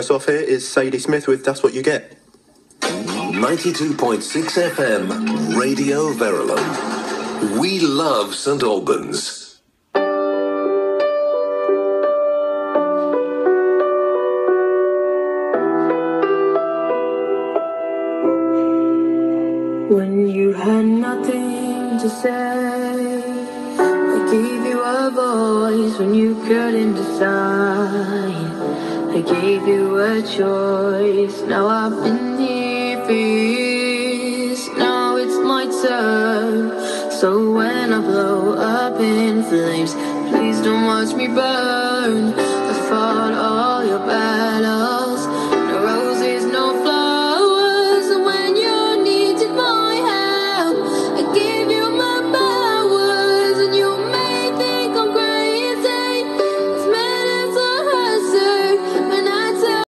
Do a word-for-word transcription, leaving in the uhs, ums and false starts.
us off here is Sadie Smith with That's What You Get. ninety-two point six F M, Radio Verulam. We love Saint Albans. When you had nothing to say, I gave you a voice when you couldn't decide. I gave you a choice, now I've been here for years. Now it's my turn, so when I blow up in flames, please don't watch me burn. I fought all your battles,